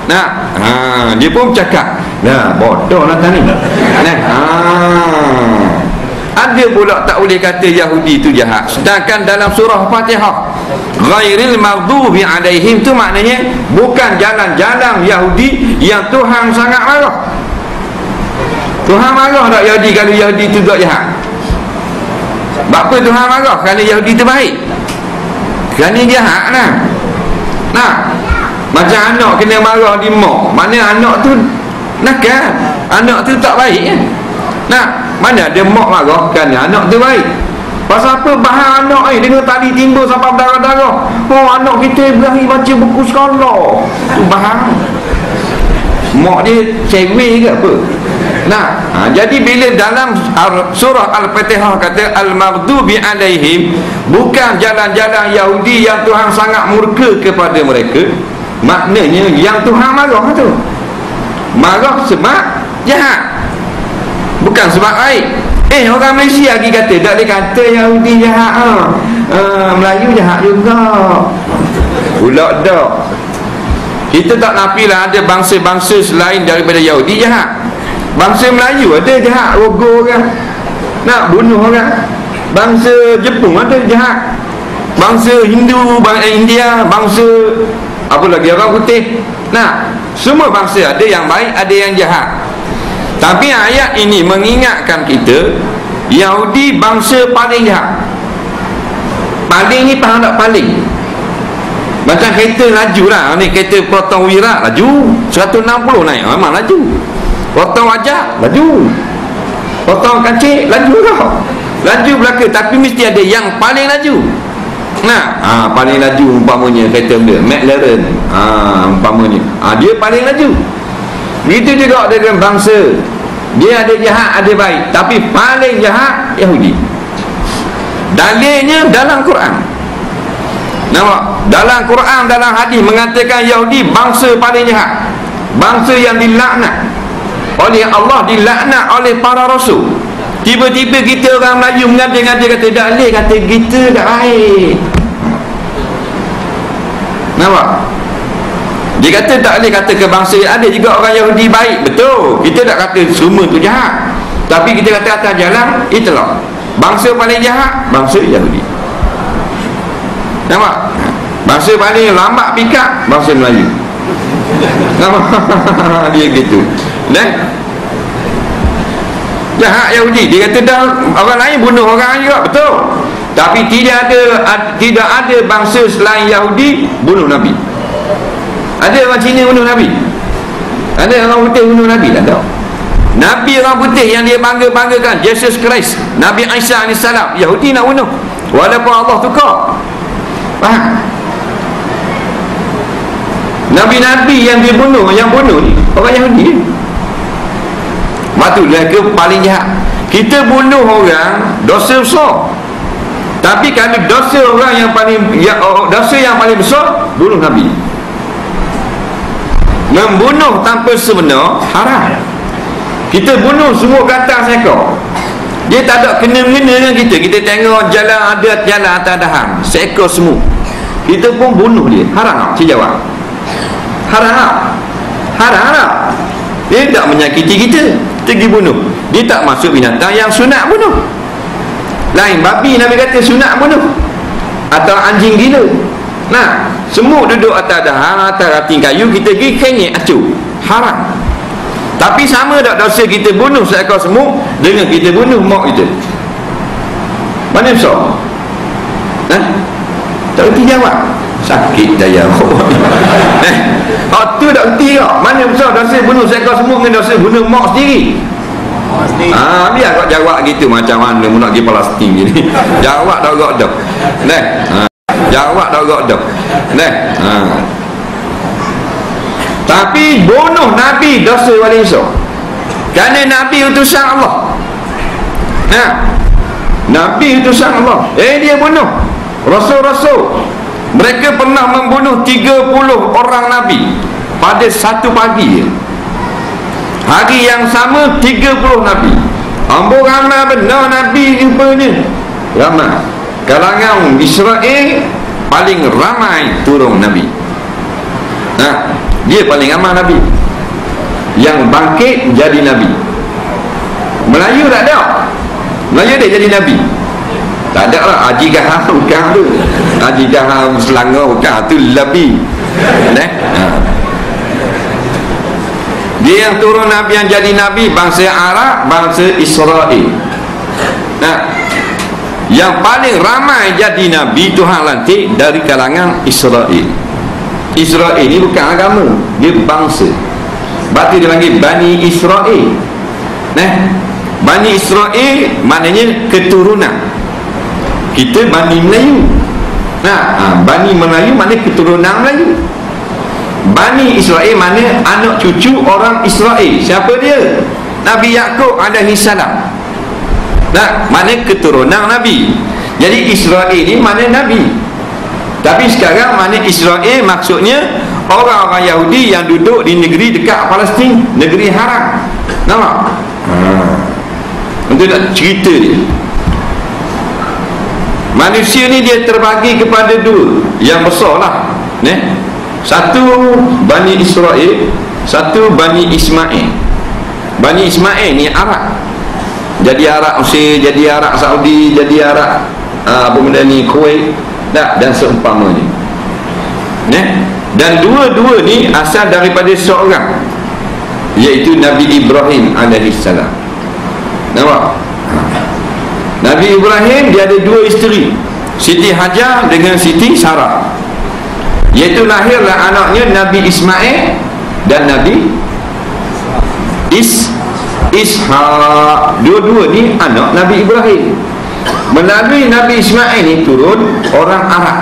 Nah, dia pun cakap, nah bodoh lah tadi. Nah, ada pula tak boleh kata Yahudi itu jahat. Sedangkan dalam surah Fatihah, ghairil maghdubi alaihim tu maknanya bukan jalan-jalan Yahudi yang Tuhan sangat marah. Tuhan marah tak Yahudi kalau Yahudi itu tak jahat? Sebab apa Tuhan marah kalau Yahudi itu baik? Kerana jahat lah. Nah, macam anak kena marah di mak, mana anak tu nakal, anak tu tak baik kan? Nah, mana ada mak marah kerana anak tu baik. Pasal apa bahan anak dengan tali timbul sampai berdarah-darah. Oh, anak kita berani baca buku sekolah, tu bahan mak dia cewek ke apa. Nah, jadi bila dalam surah Al-Fatihah kata al-maghdubi alaihim, bukan jalan-jalan Yahudi yang Tuhan sangat murka kepada mereka, maknanya yang Tuhan marah tu marah sebab jahat, bukan sebab baik. Orang Malaysia lagi kata tak boleh kata Yahudi jahat, Melayu jahat juga pula dak. Kita tak nafilah ada bangsa-bangsa selain daripada Yahudi jahat. Bangsa Melayu ada jahat, rogo orang, nak bunuh orang. Bangsa Jepun ada jahat, bangsa Hindu, bangsa India, bangsa apa lagi, orang putih. Nah, semua bangsa ada yang baik, ada yang jahat. Tapi ayat ini mengingatkan kita Yahudi bangsa paling jahat. Paling ni faham tak paling? Macam kereta laju lah ni, kereta Proton Wira laju 160 naik, memang laju. Potong wajah laju, potong kancik laju kau, laju belakang. Tapi mesti ada yang paling laju. Nah, paling laju umpamanya kereta dia McLaren, umpamanya dia paling laju. Begitu juga dengan bangsa, dia ada jahat ada baik, tapi paling jahat Yahudi. Dalilnya dalam Quran. Nampak? Dalam Quran, dalam hadis mengatakan Yahudi bangsa paling jahat, bangsa yang dilaknat oleh Allah, dilaknat oleh para rasul. Tiba-tiba kita orang Melayu mengata-ngata kata tak boleh, kata kita tak baik. Nampak? Dia kata tak boleh kata ke bangsa. Ada juga orang Yahudi baik, betul. Kita tak kata semua tu jahat, tapi kita kata atas jalan itulah bangsa paling jahat, bangsa Yahudi. Nampak? Bangsa paling lambat pikap, bangsa Melayu. Nampak? Dia gitu. Jahat Yahudi. Dia kata dah orang lain bunuh orang juga, betul. Tapi tidak ada bangsa selain Yahudi bunuh Nabi. Ada orang Cina bunuh Nabi? Ada orang putih bunuh Nabi? Tak tahu. Nabi orang putih yang dia bangga-banggakan, Jesus Christ, Nabi Isa AS, Yahudi nak bunuh, walaupun Allah tukar. Faham? Nabi-Nabi yang dibunuh, yang bunuh ni orang Yahudi. Batu mereka paling jahat. Kita bunuh orang dosa besar, tapi kalau dosa orang yang paling dosa yang paling besar bunuh Nabi. Membunuh tanpa sebenar haram. Kita bunuh semua kata seekor, dia tak ada kena-mengena dengan kita. Kita tengok jalan ada jalan atas dahan, seekor semua, kita pun bunuh dia. Haram tak? Saya jawab haram tak? Haram tak? Dia tak menyakiti kita, kita pergi bunuh. Dia tak masuk binatang yang sunat bunuh. Lain babi Nabi kata sunat bunuh, atau anjing gila. Nah, semua duduk atas dahan, atas ranting kayu, kita pergi kenyek acuh, haram. Tapi sama tak dosa kita bunuh seekor semut dengan kita bunuh mak kita? Mana besar? Tak erti jawab. Sakit daya. Tu tak erti tak? Mana besar dosa bunuh seekor semut dengan dosa bunuh mak sendiri? Biar kau jawab gitu macam mana nak pergi Palestin gini. Jawab dah gak dah. Jawab dah gak dah. Tapi bunuh Nabi dosa paling besar, kerana Nabi utusan Allah. Nabi utusan Allah. Dia bunuh rasul-rasul. Mereka pernah membunuh 30 orang Nabi pada satu pagi. Hari yang sama 30 Nabi. Ambo ramai benar Nabi rupanya. Ramai. Kalangan Israel paling ramai turun Nabi. Dia paling aman Nabi yang bangkit jadi Nabi. Melayu tak ada. Melayu dia jadi Nabi. Tak ada lah. Haji Gahar bukan tu. Haji Gahar Selangor bukan. Tu Nabi. Dia yang turun Nabi, yang jadi Nabi bangsa Arab, bangsa Israel. Yang paling ramai jadi Nabi Tuhan lantik dari kalangan Israel. Israel ni bukan agama, dia bangsa. Sebab tu dia panggil Bani Israel. Bani Israel maknanya keturunan. Kita Bani Melayu. Bani Melayu maknanya keturunan Melayu. Bani Israel maknanya anak cucu orang Israel. Siapa dia? Nabi Yaqub alaihi salam. Maknanya keturunan Nabi. Jadi Israel ni maknanya Nabi. Tapi sekarang maknanya Israel maksudnya orang-orang Yahudi yang duduk di negeri dekat Palestin, negeri haram. Nampak? Untuk nak cerita dia, manusia ni dia terbagi kepada dua yang besar lah. Satu Bani Israel, satu Bani Ismail. Bani Ismail ni Arab. Jadi Arab Mesir, jadi Arab Saudi, jadi Arab apa benda ni, Kuwait dan seumpamanya. Dan dua-dua ni asal daripada seorang, iaitu Nabi Ibrahim alaihissalam. Nampak? Nabi Ibrahim dia ada dua isteri, Siti Hajar dengan Siti Sarah. Iaitu lahirlah anaknya Nabi Ismail dan Nabi Ishak. Dua-dua ni anak Nabi Ibrahim. Melalui Nabi Ismail ni turun orang Arab.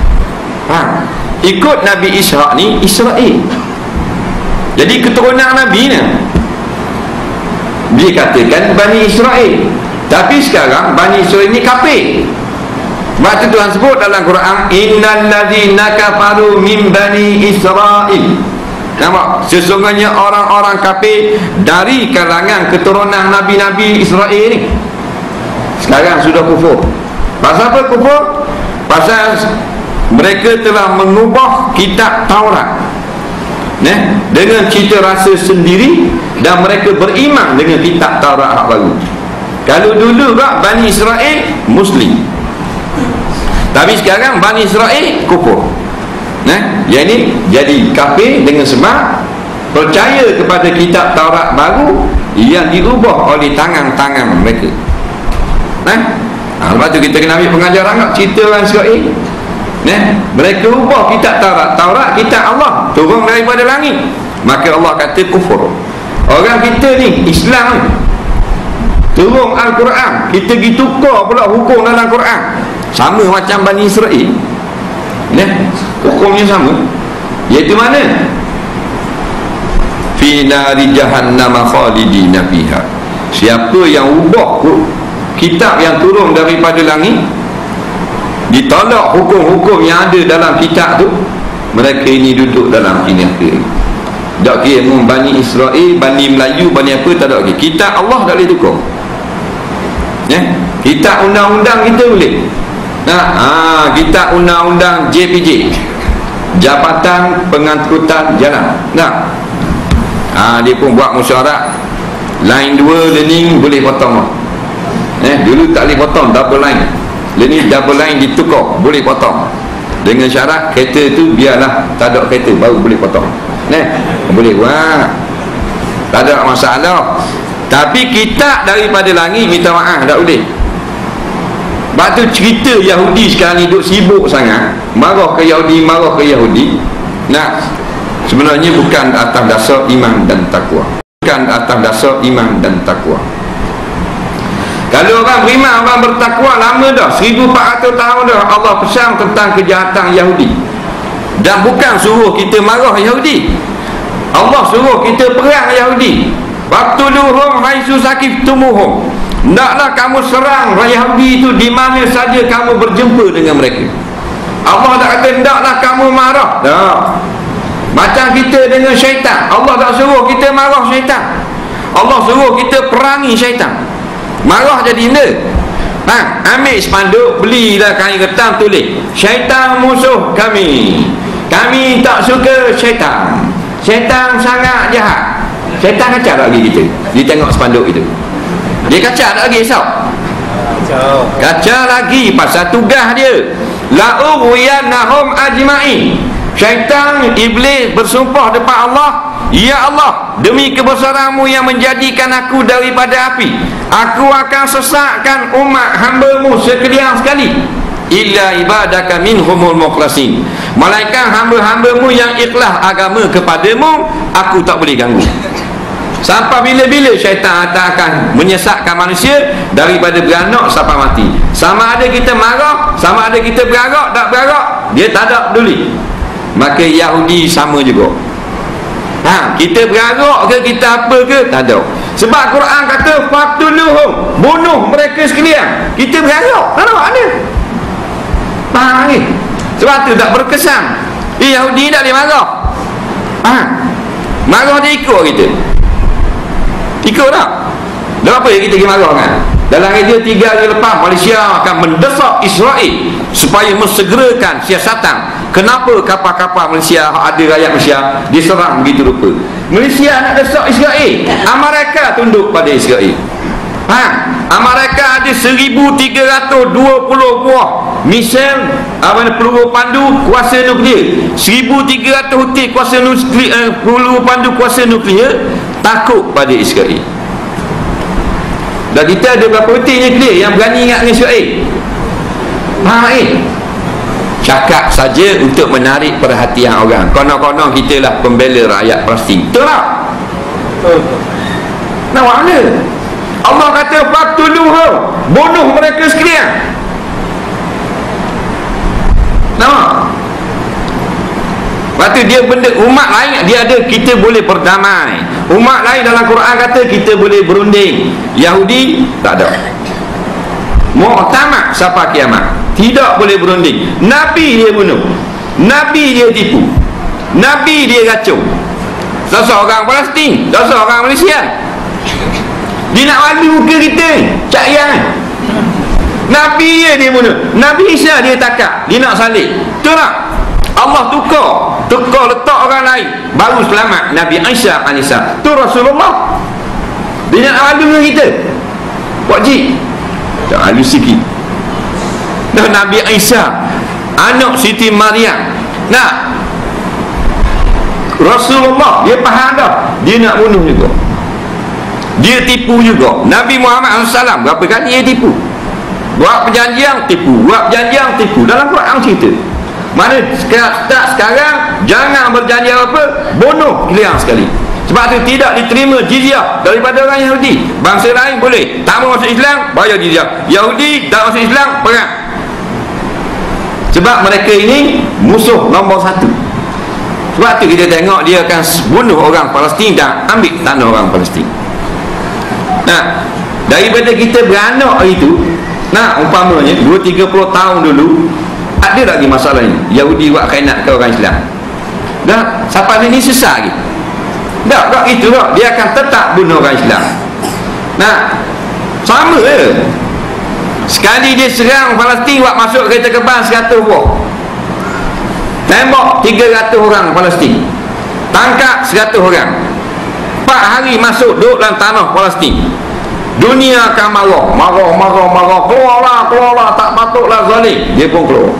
Ikut Nabi Ishak ni Israel. Jadi keturunan Nabi ni dia katakan Bani Israel. Tapi sekarang Bani Israel ni kafir. Sebab tu Tuhan sebut dalam Quran, innal ladzina kafaru min bani Israel. Nampak? Sesungguhnya orang-orang kafir dari kalangan keturunan Nabi-Nabi Israel ni sekarang sudah kufur. Pasal apa kufur? Pasal mereka telah mengubah kitab Taurat dengan cita rasa sendiri, dan mereka beriman dengan kitab Taurat hak baru. Kalau dulu Bani Israel Muslim, tapi sekarang Bani Israel kufur. Yang ni jadi kafir dengan sebab percaya kepada kitab Taurat baru yang diubah oleh tangan-tangan mereka. Lepas tu kita kena ambil pengajaran kat cerita orang Israel. Mereka ubah kitab Taurat kitab Allah turun daripada langit, maka Allah kata kufur. Orang kita ni Islam turun Al-Quran, kita pergi tukar pula hukum dalam Quran sama macam Bani Israel. Hukumnya sama, iaitu mana? Fi nari jahannam khalidina fiha. Siapa yang ubah kitab yang turun daripada langit, ditolak hukum-hukum yang ada dalam kitab tu, mereka ini duduk dalam neraka. Tak kira Bani Israel, Bani Melayu, Bani apa, tak ada lagi. Kitab Allah tak boleh tukar. Kitab undang-undang kita boleh. Kitab undang-undang JPJ, Jabatan Pengangkutan Jalan. Dia pun buat mesyuarat line 2 learning boleh potong. Dulu tak boleh potong, double line. Learning double line ditukar, boleh potong. Dengan syarat kereta tu biarlah tak ada kereta baru boleh potong. Boleh buat, tak ada masalah. Tapi kitab daripada langit minta maaf tak boleh. Sebab tu cerita Yahudi sekarang ni duk sibuk sangat, marah ke Yahudi. Sebenarnya bukan atas dasar iman dan takwa. Kalau orang beriman, orang bertakwa lama dah, 1400 tahun dah Allah pesan tentang kejahatan Yahudi. Dan bukan suruh kita marah Yahudi, Allah suruh kita perang Yahudi. Waqtuluhum haitsu saqiftumuhum. Hendaklah kamu serang Yahudi itu di mana saja kamu berjumpa dengan mereka. Allah tak kata hendaklah kamu marah. Tak. Macam kita dengan syaitan, Allah tak suruh kita marah syaitan. Allah suruh kita perangi syaitan. Marah jadi benda. Ambil spanduk, belilah kain ketam, tulis syaitan musuh kami, kami tak suka syaitan. Syaitan sangat jahat. Syaitan kacau tak lagi kita? Dia tengok spanduk itu, dia kacau tak lagi esok? Kacau lagi pasal tugas dia. La'ughwiyannahum ajma'in. Syaitan, iblis bersumpah depan Allah, ya Allah, demi kebesaranmu yang menjadikan aku daripada api, aku akan sesatkan umat hamba-Mu sekalian sekali, illa ibadaka minhumul mukhlasin, malaikat hamba-hamba-Mu yang ikhlas agama kepadamu, aku tak boleh ganggu. Sampai bila-bila syaitan akan menyesatkan manusia daripada beranak sampai mati. Sama ada kita marah, sama ada kita berarak tak berarak, dia tak ada peduli. Maka Yahudi sama juga. Kita berarak ke, kita apa ke, tak ada. Sebab Quran kata faqtuluhum, bunuh mereka sekalian. Kita berarak, tak ada. Faham ni? Sebab tu tak berkesan. Yahudi tak boleh marah. Marah dia ikut kita. Ikut tak? Dan apa yang kita pergi marah kan? Dalam radio 3 hari lepas, Malaysia akan mendesak Israel supaya mensegerakan siasatan. Kenapa kapal-kapal Malaysia, ada rakyat Malaysia diserang begitu rupa? Malaysia nak desak Israel, Amerika tunduk pada Israel. Amerika ada 1,320 buah misal peluru pandu kuasa nuklear, 1,300 hutian kuasa nuklear, peluru pandu kuasa nuklear, takut pada Israel. Dan kita ada berapa hutian nuklear yang berani ingat dengan Israel? Cakap saja untuk menarik perhatian orang. Konon-konon kita lah pembela rakyat Palestin. Betul tak? Nak mana? Allah kata faqtuluhum, bunuh mereka sekalian. Nampak? Lepas tu dia benda umat lain, dia ada kita boleh berdamai. Umat lain dalam Quran kata kita boleh berunding. Yahudi tak ada. Mu'tamad sampai kiamat, tidak boleh berunding. Nabi dia bunuh, Nabi dia tipu, Nabi dia racun. Dosa orang Palestin, dosa orang Malaysia. Dia nak malu muka kita, cak yang Nabi dia bunuh, Nabi Isa dia takak, dia nak salib. Betul tak? Allah tukar letak orang lain, baru selamat Nabi Isa AS. Tu Rasulullah. Dia nak malu dengan kita, wajib tak malu sikit. Dan Nabi Isa anak Siti Maryam, nak Rasulullah dia faham dah, dia nak bunuh juga, dia tipu juga. Nabi Muhammad SAW berapa kali dia tipu, buat perjanjian tipu, buat perjanjian tipu. Dalam Quran cerita. Mana sekarang jangan berjanji apa, bunuh kalian sekali. Sebab tu tidak diterima jizyah daripada orang Yahudi. Bangsa lain boleh, tak mau masuk Islam bayar jizyah. Yahudi tak masuk Islam, perang. Sebab mereka ini musuh nombor 1. Sebab tu kita tengok dia akan bunuh orang Palestin dan ambil tanah orang Palestin. Nah, daripada kita beranak itu, nah umpamanya 20-30 tahun dulu, ada lagi masalah ini. Yahudi buat kainak ke orang Islam. Dah sampai ini sesat lagi. Tak itu tak. Dia akan tetap bunuh orang Islam. Nah, sama je. Sekali dia serang Palestin, buat masuk kereta kebas 100 buah, tembak 300 orang Palestin, tangkap 100 orang, 4 hari masuk duduk dalam tanah Palestin. Dunia akan marah, keluarlah, tak patutlah zalim. Dia pun keluar.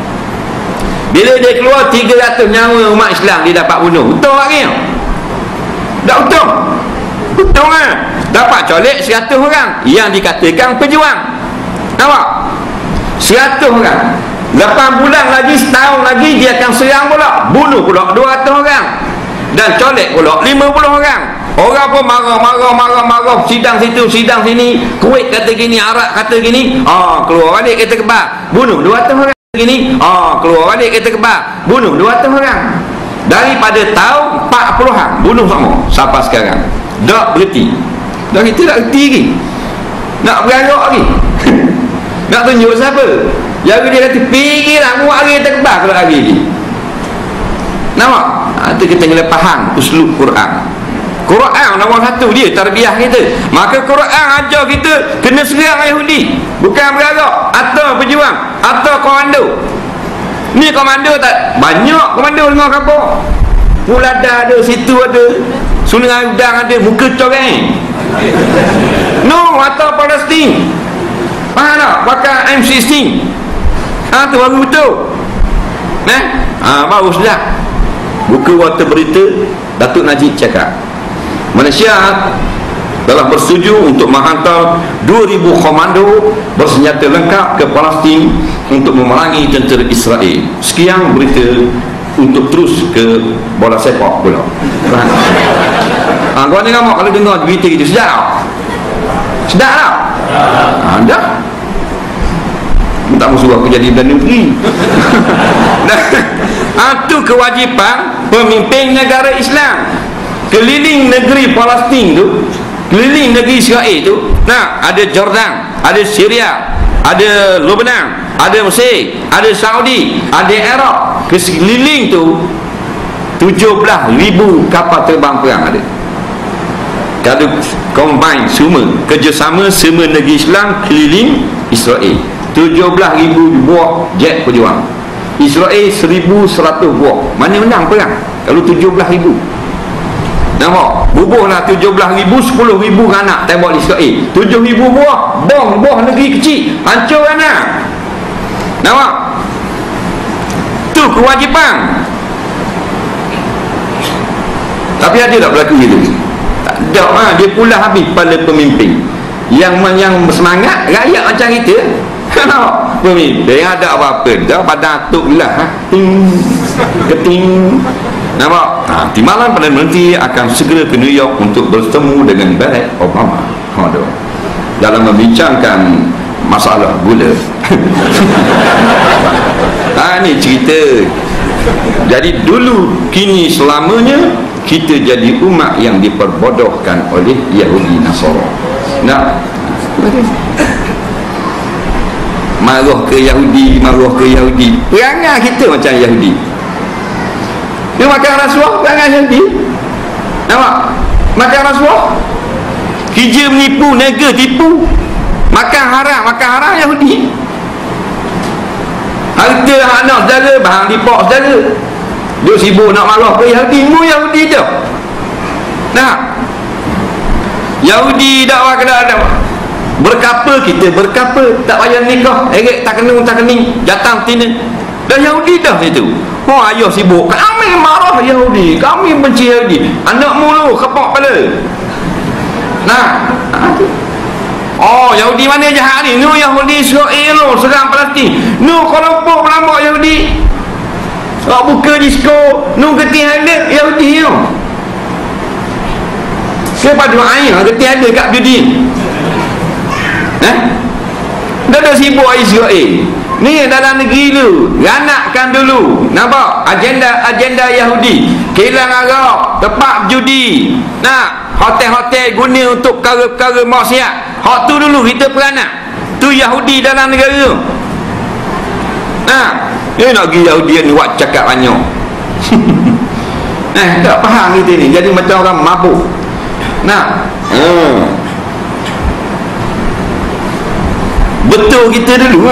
Bila dia keluar, 300 nyawa umat Islam dia dapat bunuh. Betul tak ni? Tak betul? Betul kan? Dapat colek 100 orang yang dikatakan pejuang. Nampak? 100 orang. 8 bulan lagi, setahun lagi dia akan serang pula, bunuh pula 200 orang dan colek pula 50 orang. Orang pun marah, sidang situ, sidang sini, Kuwait kata gini, Arab kata gini, keluar balik kereta kebal, bunuh 200 orang gini, keluar balik kereta kebal, bunuh 200 orang. Daripada tahun 40-an bunuh semua sampai sekarang. Tak berhenti. Dan kita tak berhenti lagi, nak berarak lagi. Nak tunjuk siapa? Yang dia kata pergilah muat hari kereta kebal kalau hari lagi. Nampak? Itu kita kena faham uslub Quran. Quran nombor 1 dia tarbiyah kita. Maka Quran ajar kita kena serang Yahudi, bukan berarak atau berjuang atau komando. Ni komando tak banyak, komando dengan kapal. Pulada ada, situ ada, Sungai Udang ada, muka coreng. No, atau Palestin. Faham tak? Pakai M16. Tu baru betul. Baru sedap. Buka warta berita, Datuk Najib cakap Malaysia telah bersetuju untuk menghantar 2,000 komando bersenjata lengkap ke Palestin untuk memerangi tentera Israel. Sekian berita untuk terus ke bola sepak pula. Kau ni kamu kalau dengar berita itu sedap tak? Sedap tak? Dah. Tak musuh aku jadi Perdana Menteri. Itu kewajipan pemimpin negara Islam. Keliling negeri Palestin tu, keliling negeri Israel tu. Ada Jordan, ada Syria, ada Lebanon, ada Mesir, ada Saudi, ada Iraq. Keliling tu 17,000 kapal terbang perang ada. Kalau combine semua, kerjasama semua negeri Islam keliling Israel, 17,000 buah jet pejuang. Israel 1,100 buah. Mana menang perang kalau 17,000? Nampak? Bubuhlah 17,000, 10,000 anak tembak Israel. 7,000 buah bom negeri kecil, hancur anak. Nampak? Tu kewajipan. Tapi ada tak berlaku gitu? Tak ada. Dia pula habis pada pemimpin yang semangat rakyat macam kita. Pemimpin ada apa-apa dah pada atuk lah. Keting. Nampak? Timbalan Perdana Menteri akan segera ke New York untuk bertemu dengan Barack Obama. Dalam membincangkan masalah gula. Ini cerita. Jadi dulu, kini, selamanya kita jadi umat yang diperbodohkan oleh Yahudi Nasara. Marah ke Yahudi. Perangai kita macam Yahudi. Dia makan rasuah, perangai Yahudi. Nampak? Makan rasuah, kerja menipu, nega tipu. Makan haram Yahudi. Harta anak saudara, bahan lipak saudara. Dia sibuk nak marah ke Yahudi. Yahudi tu. Yahudi dakwah kena berkapa, kita berkapa, tak payah nikah, tak kening, datang tina. Dah Yahudi dah itu. Ayah sibuk, kami marah Yahudi, kami benci Yahudi. Anak mulu kepak kepala. Yahudi mana jahat ni? Yahudi Israel serang Palestin. Kelompok melambak Yahudi. Buka disko, getih ada Yahudi tu. Siapa doa air getih ada kat building. Dah ada sibuk Israel. Ni dalam negeri dulu, ranakkan dulu. Nampak? Agenda Yahudi. Kilang Arab, tempat judi. Hotel-hotel guna untuk perkara-perkara maksiat. Hak tu dulu kita peranak. Tu Yahudi dalam negara. Dia nak pergi Yahudi ni buat cakap banyak. Tak faham kita ni. Jadi macam orang mabuk. Betul kita dulu.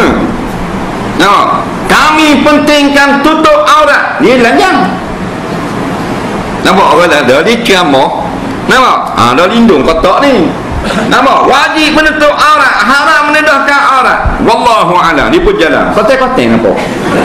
Kami pentingkan tutup aurat. Dia lanjang. Nampak orang dah dia ceramah. Nampak? Dah lindung kotak ni. Nampak? Wajib menutup aurat, haram menedahkan aurat. Wallahu a'lam. Dia pun jalan. Kotak-kotak nampak.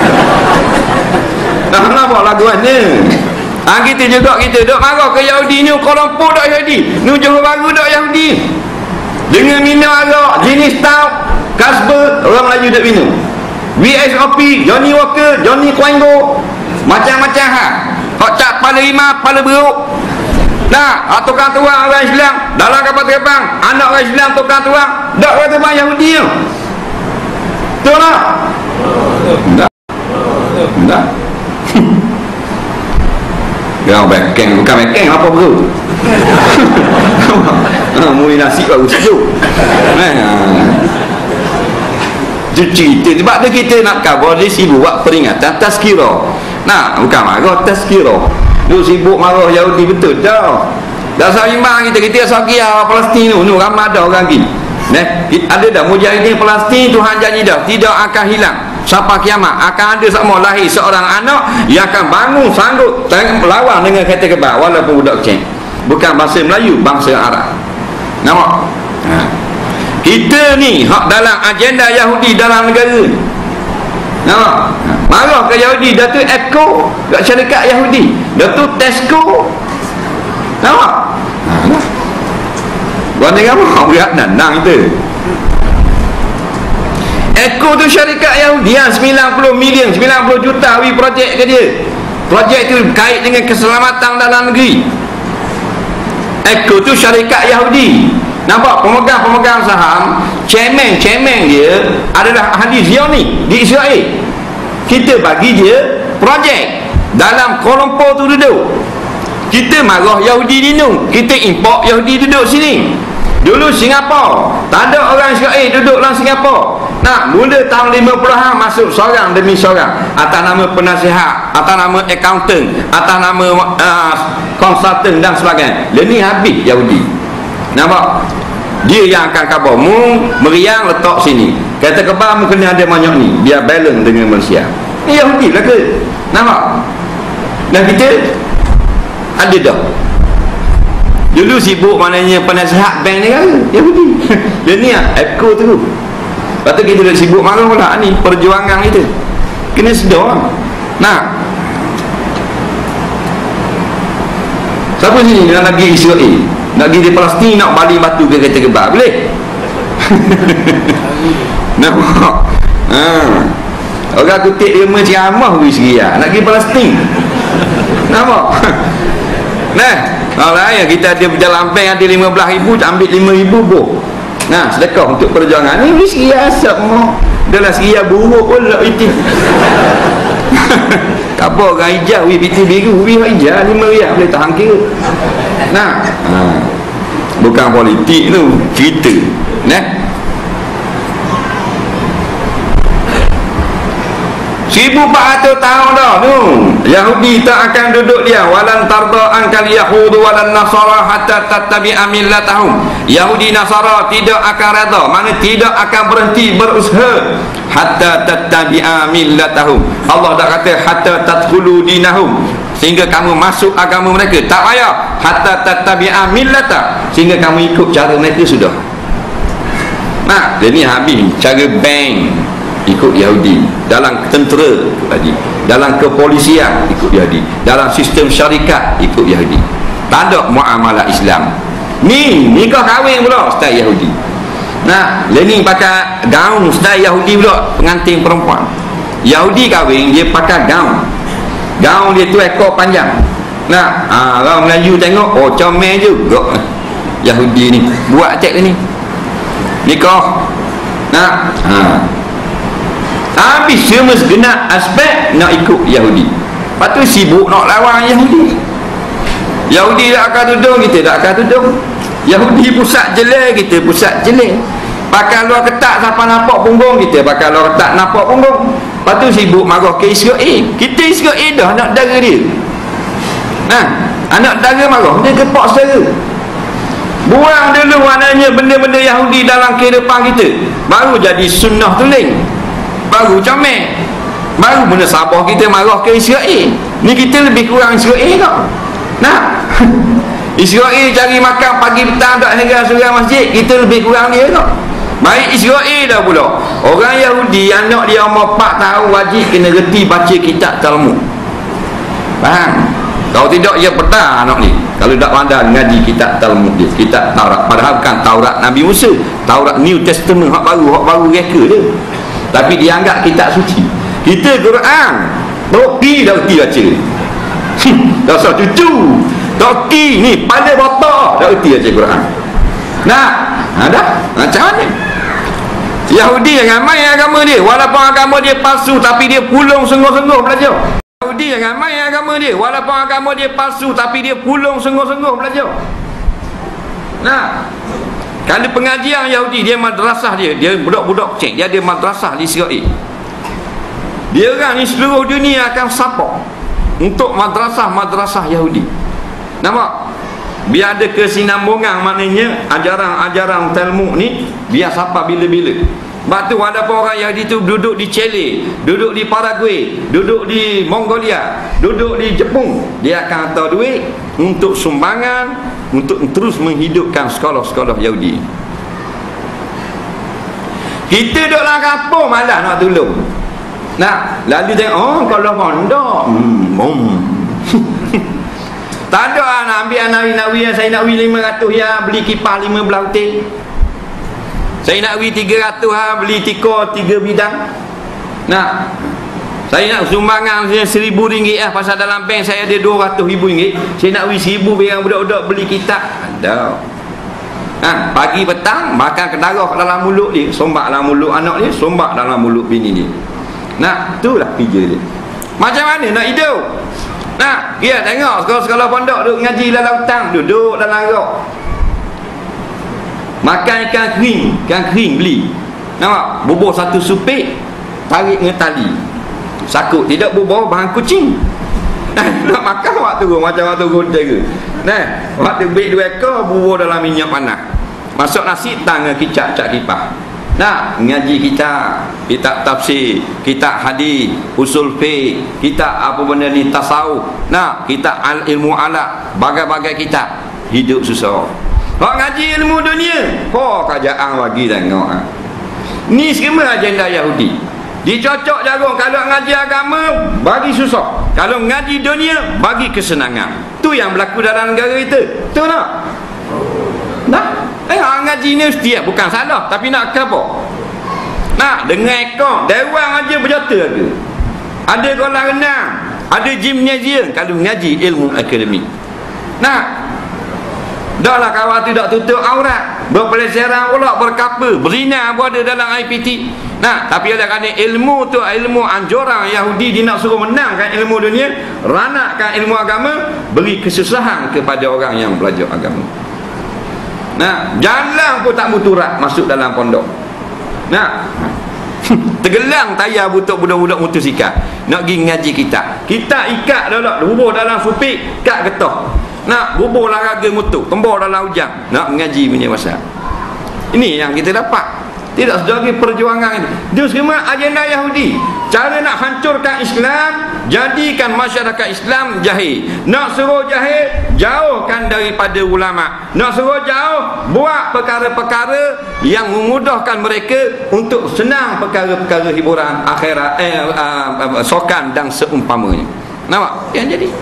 Nampak laguannya. Kita juga duk marah ke Yahudi ni. Kelompok dak Yahudi. Ni Johor Bahru dak Yahudi. Dengan minum arak, jenis stout, Carlsberg, orang Melayu dak minum. VSOP, Johnny Walker, Johnny Quango, macam-macam hak cap kepala lima, kepala beruk. Tukang tuang orang Islam dalam kapal terbang, anak orang Islam tukang tuang, dak orang terbang Yahudi tu. Betul tak? Tak. Yang bekeng, bukan bekeng, apa beruk? Mui nasi baru sejuk. Cerita sebab tu kita nak cover. Dia sibuk buat peringatan tazkirah. Bukan marah, tazkirah. Dia sibuk marah Yahudi betul dah. Dah seimbang kita sakia Palestin tu. Ramai dah orang ni. Ada dah mujahidin Palestin, Tuhan janji dah tidak akan hilang. sampai kiamat akan ada sama lahir seorang anak yang akan bangun sanggup melawan dengan kereta kebal walaupun budak kecil. Bukan bangsa Melayu, bangsa Arab. Nampak? Kita ni hak dalam agenda Yahudi dalam negara ni. Nampak? Marah ke Yahudi, dah tu Echo kat syarikat Yahudi, dah tu Tesco. Nampak? Buat ni apa? Berat nang itu. Echo tu syarikat Yahudi yang 90 million, 90 juta projek ke dia. Projek tu kait dengan keselamatan dalam negeri. Echo tu syarikat Yahudi. Nampak pemegang-pemegang saham, chairman dia adalah ahli Zionis di Israel. Kita bagi dia projek dalam Kuala Lumpur tu duduk. Kita marah Yahudi dindung, kita import Yahudi duduk sini. Dulu Singapura tak ada orang Israel duduk dalam Singapura. Nah, mula tahun 50-an masuk seorang demi seorang atas nama penasihat, atas nama accountant, atas nama konsultan dan sebagainya. Ini habis Yahudi. Nampak? Dia yang akan khabar meriang letak sini. Kata kebal kena ada banyak ni biar balance dengan Malaysia. Ini Yahudi lah ke? Nampak? Dan kita ada dah. Dulu sibuk maknanya penasihat bank ni kan Yahudi. Dia ni Echo tu. Lepas tu kita dah sibuk marah pula ni perjuangan kita. Kena sedar. Nah, siapa sini nak pergi Israel, nak pergi di Palestin, nak balik batu ke kereta kebal, boleh? Nampak? Orang kutip dia menceramah pergi Syria, nak pergi Palestin. Nampak? Nah, kalau ya kita ada berjalan bank ada 15,000, ambil 5,000 boh. Nah, sedekah untuk perjuangan ni pergi Syria asap mau. Dalam Syria buruk pun tak itu. Kapal orang hijau, piti biru, hijau 5 riyal boleh tahan kira. Nah, bukan politik tu, cerita. Nah, 1400 tahun dah tu Yahudi tak akan duduk dia. Walan tarda ankal yahudu walan nasara hatta tattabi'a millatahum. Yahudi Nasara tidak akan redha, mana tidak akan berhenti berusaha hatta tattabi'a millatahum. Allah dah kata hatta tadkhulu dinahum, sehingga kamu masuk agama mereka. Tak payah hatta tattabi'a millata, sehingga kamu ikut cara mereka sudah. Nah, dia ni habis cara bank ikut Yahudi, dalam tentera ikut Yahudi, dalam kepolisian ikut Yahudi, dalam sistem syarikat ikut Yahudi. Tak ada muamalah Islam. Ni nikah kahwin pula style Yahudi. Nah, Lenin pakai gaun style Yahudi pula, pengantin perempuan. Yahudi kahwin dia pakai gaun. Gaun dia tu ekor panjang. Nah, orang Melayu tengok, oh comel juga Yahudi ni. Buat cek ni. Nikah. Nah, habis semua segenap aspek nak ikut Yahudi. Lepas tu sibuk nak lawan Yahudi. Yahudi tak akan tudung, kita tak akan tudung. Yahudi pusat jelek, kita pusat jelek. Pakai luar ketat sampai nampak punggung, kita pakai luar ketat nampak punggung. Lepas tu sibuk marah ke Israel. Kita Israel dah anak dara dia. Nah, anak dara marah, dia kepak saudara. Buang dulu maknanya benda-benda Yahudi dalam kehidupan kita, baru jadi sunnah tuling, baru comel, baru benda sabah kita marah ke Israel. Ni kita lebih kurang Israel tak? Nah, Israel cari makan pagi petang tak hingga surau masjid, kita lebih kurang dia tak? Baik Israel dah pula. Orang Yahudi anak dia umur 4 tahun wajib kena reti baca kitab Talmud. Faham? Kalau tidak ia petang anak ni. Kalau tak pandai ngaji kitab Talmud dia, kitab Taurat. Padahal bukan Taurat Nabi Musa, Taurat New Testament hak baru reka dia. Tapi dia anggap kitab suci. Kita Quran toki dah reti baca. Dah usah cucu. Toki ni pada botak dah reti baca Quran. Nah, ada macam mana? Yahudi yang ramai agama dia, walaupun agama dia palsu tapi dia pulung sungguh-sungguh belajar. Yahudi yang ramai agama dia, walaupun agama dia palsu tapi dia pulung sungguh-sungguh belajar. Nah, kalau pengajian Yahudi, dia madrasah dia budak-budak kecil, dia ada madrasah di Israel. Dia orang ni seluruh dunia akan support untuk madrasah-madrasah Yahudi. Nampak? Biar ada kesinambungan, maknanya ajaran-ajaran Talmud ni biar sampai bila-bila. Sebab tu ada orang Yahudi tu duduk di Chile, duduk di Paraguay, duduk di Mongolia, duduk di Jepun. Dia akan hantar duit untuk sumbangan, untuk terus menghidupkan sekolah-sekolah Yahudi. Kita duduk dalam kampung malah nak tolong. Nah, lalu tengok, oh kalau mondok tak ada nak ambil Nawi yang saya nak 500 ya, beli kipas 15 utik. Saya nak 300 beli tikar 3 bidang. Nah, saya nak sumbangan RM1,000 pasal dalam bank saya ada RM200,000. Saya nak 1,000 biar budak-budak beli kitab. Ada. Pagi petang makan kedarah dalam mulut dia, sombak dalam mulut anak dia, sombak dalam mulut bini dia. Nah, itulah kerja dia. Macam mana nak hidup? Nah, dia tengok sekolah-sekolah pondok duduk ngaji dalam hutang, duduk dalam rok. Makan ikan kering beli. Nampak? Bubur satu supik, tarik dengan tali. Sakut, tidak bubur bahan kucing. Nak makan waktu tu macam waktu gudeg ke. Nah, waktu beli 2 ekor bubur dalam minyak panas. Masuk nasi tangan kicap cak kipas. Nah, ngaji kitab tafsir, kitab hadis, usul fiqh, kitab apa benda ni tasawuf. Nah, kitab ilmu alaq, bagai-bagai kitab. Hidup susah. Hak ngaji ilmu dunia, kerajaan bagi tengok. Ni semua agenda Yahudi. Dicocok jagung, kalau ngaji agama bagi susah, kalau ngaji dunia bagi kesenangan. Tu yang berlaku dalam negara kita. Tu tak? Nah, ngaji ni setiap bukan salah, tapi nak ke apa? Nah, dengan ekor dewan aja berjata ke? Ada kolam renang, ada gimnasium kalau ngaji ilmu akademik. Nah, dah lah kawan tu tak tutup aurat, berpelecehan pula, berkapa, berzina pun ada dalam IPT. Nah, tapi ada kan ilmu tu, ilmu anjuran Yahudi dia nak suruh menangkan ilmu dunia, ranakkan ilmu agama, beri kesusahan kepada orang yang belajar agama. Nah, jalan pun tak muturat masuk dalam pondok. Nah, tergelang tayar butuk budak-budak motosikal nak pergi ngaji kita ikat dalam bubur dalam supik, kat getah. Nak bubur olahraga motor, tembor dalam hujan, nak mengaji punya masa. Ini yang kita dapat. Tidak sebagai perjuangan ini. Dia semua agenda Yahudi. Cara nak hancurkan Islam, jadikan masyarakat Islam jahil. Nak suruh jahil, jauhkan daripada ulama. Nak suruh jauh, buat perkara-perkara yang memudahkan mereka untuk senang perkara-perkara hiburan akhirat, sokan dan seumpamanya. Nampak? Yang jadi.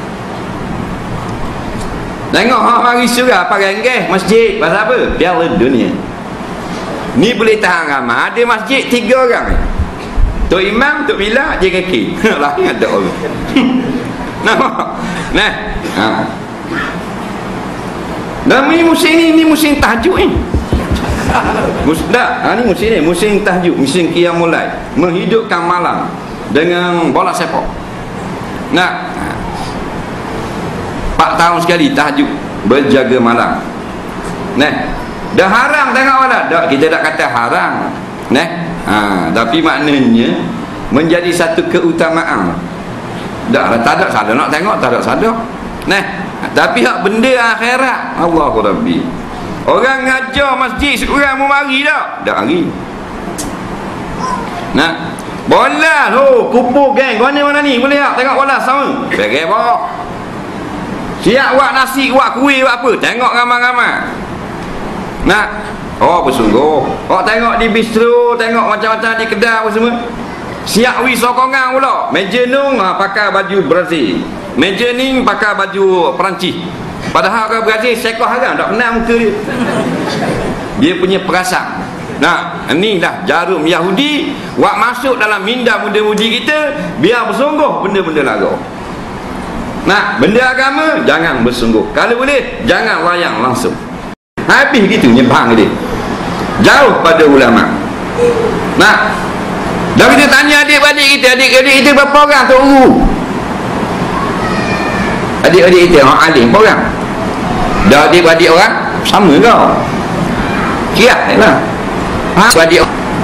Tengok mari surah paranggih masjid pasal apa? Piala dunia. Ni boleh tahan ramai. Ada masjid 3 orang. Tok imam, tok bila, je kaki. Lain ada orang. Nampak? Nah. Dan ni musim tahajud ni. Ni musim tahajud, musim qiyamul lail, menghidupkan malam dengan bola sepak. Nah. 4 tahun sekali tahajud, berjaga malam. Nah. Dah haram tengok mana? Dah, kita tak kata haram. Tapi maknanya menjadi satu keutamaan. Dah tak ada salah nak tengok, tak ada salah. Nah, tapi hak benda akhirat, Allahu Rabbi. Orang ngajar masjid seorang mau mari tak? Tak mari. Nah, bola kupu geng, mana ni? Boleh tak tengok bola sama? Pergi bawah. Siap buat nasi, buat kuih, buat apa? Tengok ramai-ramai. Nah, bersungguh. Tengok di bistro, tengok macam-macam di kedai apa semua. Siap sokongan pula. Meja nung pakai baju Brazil, meja ni pakai baju Perancis. Padahal orang Brazil sekolah haram, tak kenal muka dia. Dia punya perasaan. Nah, inilah jarum Yahudi buat masuk dalam minda muda-mudi kita, biar bersungguh benda-benda lagu. Nah, benda agama jangan bersungguh. Kalau boleh jangan wayang langsung. Habis gitu nyebang dia. Jauh pada ulama. Nah, dah kita tanya adik-adik kita berapa orang tu guru? Adik-adik kita orang alim berapa orang? Dah adik-adik orang sama kau. Kiat lah. Adik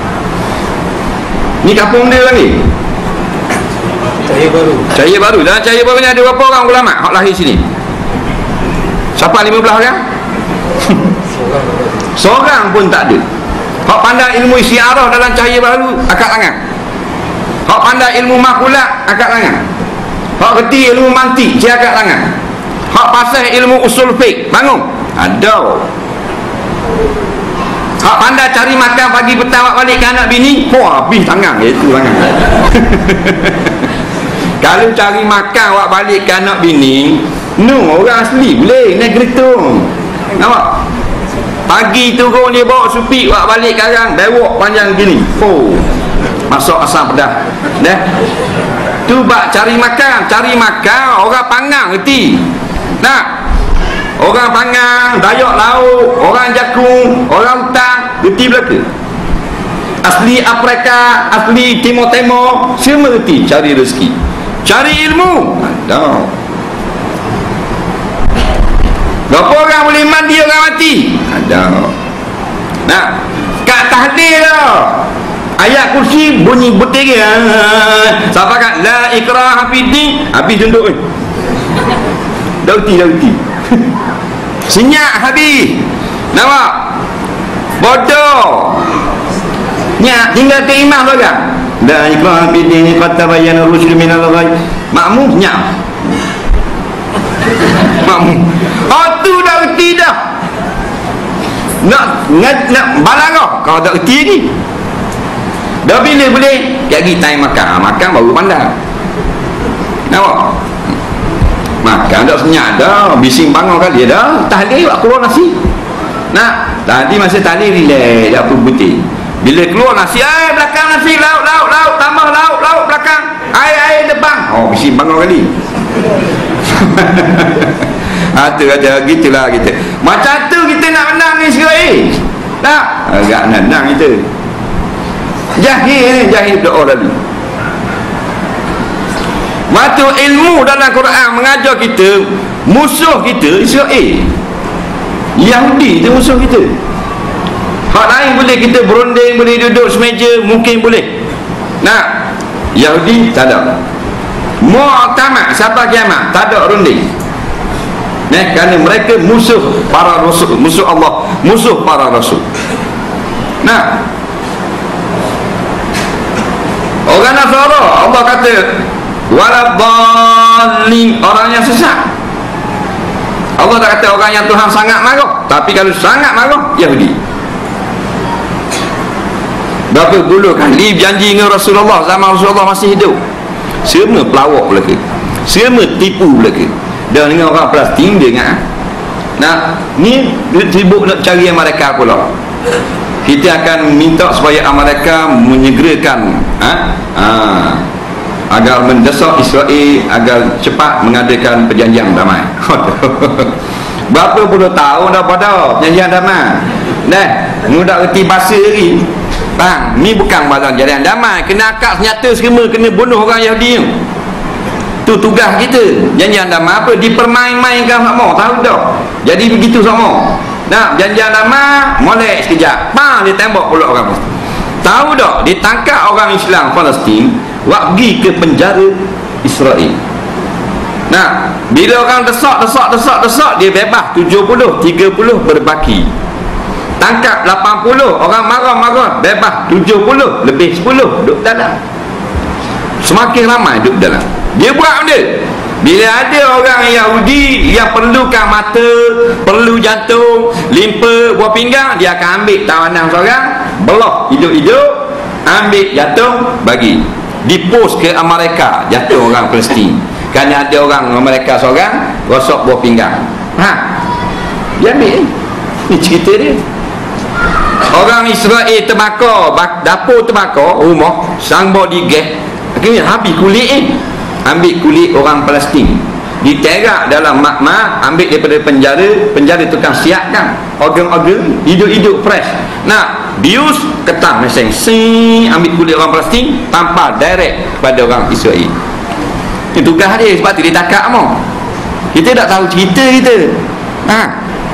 ni kampung dia lagi. Cahaya baru. Dalam Cahaya baru ni ada berapa orang ulama hak lahir sini? Siapa 15 orang? Seorang pun tak ada. Hak pandai ilmu isyarah dalam cahaya baru, angkat tangan. Hak pandai ilmu makulat, angkat tangan. Hak reti ilmu mantik, dia angkat tangan. Hak pasal ilmu usul fiqh, bangun. Ada. Hak pandai cari makan pagi petang balik ke anak bini, habis tangan. Itu tangan. Kalau cari makan awak balik ke anak bini, orang asli boleh naik geritung. Nampak? Pagi turun dia bawa supi awak balik karang, bewok panjang gini. Masuk asam pedas. Dah. Tu bak cari makan orang pangang reti. Nah. Orang pangang, Dayak laut, orang jakung, orang hutan, reti belaka. Asli Afrika, asli Timur-Timur, semua reti cari rezeki. Cari ilmu. Ada. Berapa orang boleh mandi orang mati? Ada. Nah, kat tahlil dah. Ayat kursi bunyi betul. Siapa kat la ikraha fid din, habis duduk. Dauti. Senyap habis. Nampak? Bodoh. Nyak tinggal ke imam tu kan? La ikraha fid din qad tabayyana ar-rusydu minal ghayy. Makmum nyap. Makmum. Tu dah reti dah. Nak balarah kau tak reti ni. Dah bila boleh lagi time makan. Makan baru pandang. Nampak? Makan tak senyap dah. Bising bangun kali dah. Tahlil buat keluar nasi. Nah, tadi masa tahlil relax dah putih. Bila keluar nasi, belakang nasi, lauk, tambah lauk, belakang. Air depan. Bising bangun kali. Ada gitulah kita. Macam tu kita nak menang ni Israel. Tak? Agak menang kita. Jahil doa tadi. Waktu ilmu dalam Quran mengajar kita, musuh kita Israel. Yahudi itu musuh kita. Hak lain boleh kita berunding, boleh duduk semeja, mungkin boleh. Nah, Yahudi tak ada. Mu'tamad siapa kiamat, tak ada runding. Kerana mereka musuh para rasul, musuh Allah, musuh para rasul. Nah, orang Nasara Allah kata waladhalin, orang yang sesat. Allah tak kata orang yang Tuhan sangat marah, tapi kalau sangat marah Yahudi. Berapa dulu kali janji dengan Rasulullah zaman Rasulullah masih hidup, semua pelawak belaka, semua tipu belaka. Dan dengan orang Palestin dia ingat. Nah, ni dia sibuk nak cari Amerika pula. Kita akan minta supaya Amerika menyegerakan agar mendesak Israel agar cepat mengadakan perjanjian damai. Berapa puluh tahun dah pada perjanjian damai. Dah, mudah reti bahasa lagi. Bang, ni bukan perjanjian damai, kena akad senjata semua, kena bunuh orang Yahudi tu. Tu tugas kita. Janjian damai apa? Dipermain-mainkan sama, tahu tak? Jadi begitu sama. Nah, janjian damai molek sekejap. Dia tembak pula orang Palestin. Tahu tak? Ditangkap orang Islam Palestin, buat pergi ke penjara Israel. Nah, bila orang desak, dia bebas 70, 30 berbaki. Tangkap 80, orang marah-marah, bebas 70, lebih 10 duduk dalam. Semakin ramai duduk dalam. Dia buat benda. Bila ada orang Yahudi yang perlukan mata, perlu jantung, limpa, buah pinggang, dia akan ambil tawanan seorang, belah hidup-hidup, ambil jantung, bagi. Dipos ke Amerika, jatuh orang Palestin. Kerana ada orang Amerika seorang, rosak buah pinggang. Dia ambil. Ni cerita dia. Orang Israel terbakar, dapur terbakar, rumah, sambut di gas. Akhirnya habis kulit ambil kulit orang Palestin, diterak dalam makmah, ambil daripada penjara tukang siapkan organ-organ hidup-hidup fresh. Nah, bius ketam meseng, ambil kulit orang Palestin, tampal direct pada orang Israel. Itu tugas dia, sebab tu dia takak mau. Kita tak tahu cerita kita.